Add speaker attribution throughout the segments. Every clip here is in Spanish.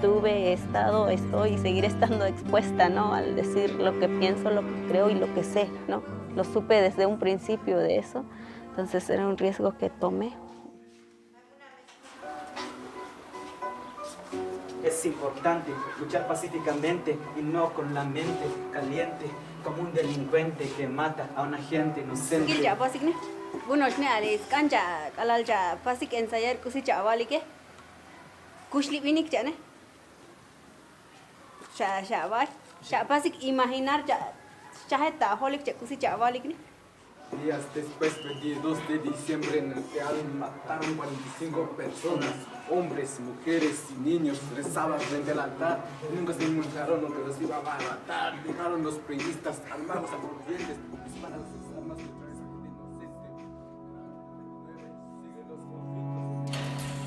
Speaker 1: estuve, he estado, estoy y seguiré estando expuesta, ¿no? Al decir lo que pienso, lo que creo y lo que sé, ¿no? Lo supe desde un principio de eso, entonces era un riesgo que tomé.
Speaker 2: Es importante luchar pacíficamente y no con la mente caliente, como un delincuente que mata a una gente inocente.
Speaker 3: Días después, 22 de diciembre, en el Teal mataron 45 personas, hombres, mujeres y niños. Rezaban frente al altar y nunca se imaginaron lo que los iba a matar. Llegaron los priistas armados a los dientes, dispararon sus armas contra esa gente inocente. Siguen los conflictos.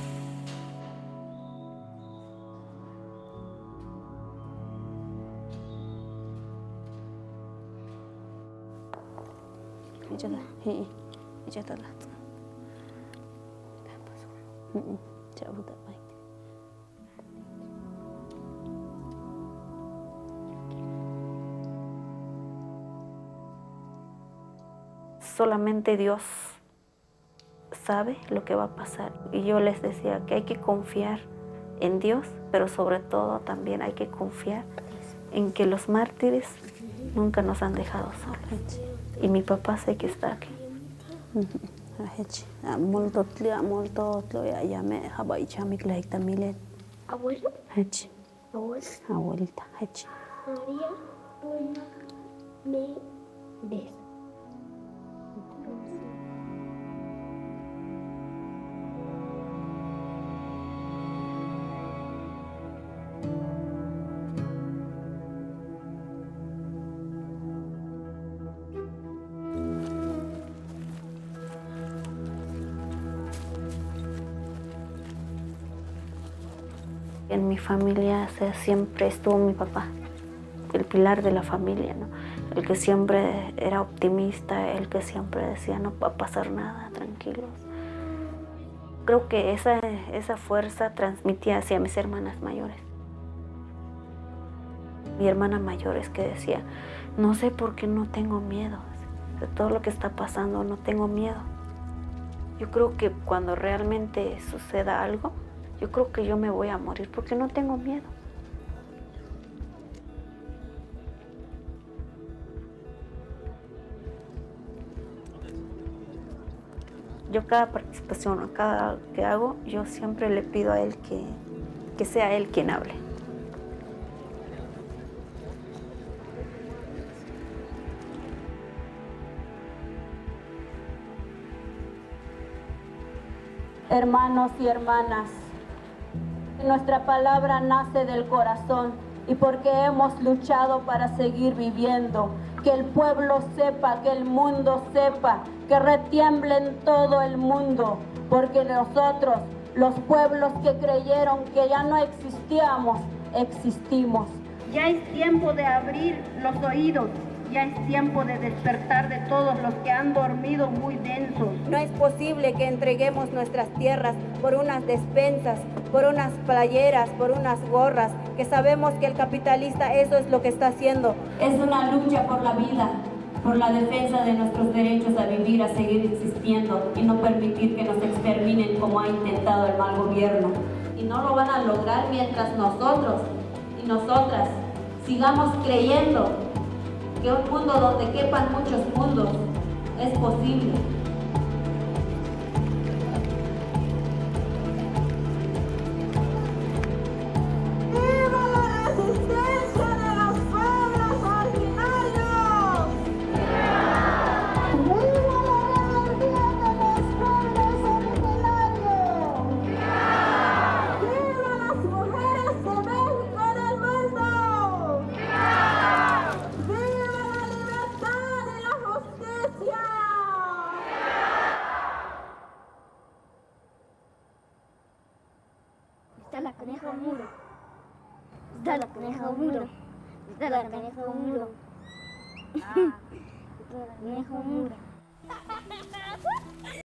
Speaker 1: Solamente Dios sabe lo que va a pasar. Y yo les decía que hay que confiar en Dios, pero sobre todo también hay que confiar en que los mártires nunca nos han dejado solos. Y mi papá sé que está aquí.
Speaker 4: Abuelo.
Speaker 1: Abuelita.
Speaker 4: María, me des.
Speaker 1: En mi familia siempre estuvo mi papá, el pilar de la familia, ¿no? El que siempre era optimista, el que siempre decía no va a pasar nada, tranquilos. Creo que esa fuerza transmitía hacia mis hermanas mayores. Mi hermana mayor es que decía, no sé por qué no tengo miedo, de todo lo que está pasando no tengo miedo. Yo creo que cuando realmente suceda algo, yo creo que yo me voy a morir porque no tengo miedo. Yo cada participación, cada que hago, yo siempre le pido a él que sea él quien hable.
Speaker 5: Hermanos y hermanas, nuestra palabra nace del corazón y porque hemos luchado para seguir viviendo, que el pueblo sepa, que el mundo sepa, que retiemble en todo el mundo, porque nosotros, los pueblos que creyeron que ya no existíamos, existimos.
Speaker 6: Ya es tiempo de abrir los oídos, ya es tiempo de despertar de todos los que han dormido muy densos.
Speaker 5: No es posible que entreguemos nuestras tierras por unas despensas, por unas playeras, por unas gorras, que sabemos que el capitalista eso es lo que está haciendo. Es una lucha por la vida, por la defensa de nuestros derechos a vivir, a seguir existiendo y no permitir que nos exterminen como ha intentado el mal gobierno. Y no lo van a lograr mientras nosotros y nosotras sigamos creyendo que un mundo donde quepan muchos mundos es posible. ¡Viva la resistencia de los pueblos originarios! ¡Viva la rebeldía de los pueblos originarios! ¡Viva las mujeres de México en el mundo! ¡Viva la libertad y la justicia!
Speaker 4: Está la coneja muro. Está la coneja muro. Está la coneja muro. Está la coneja muro.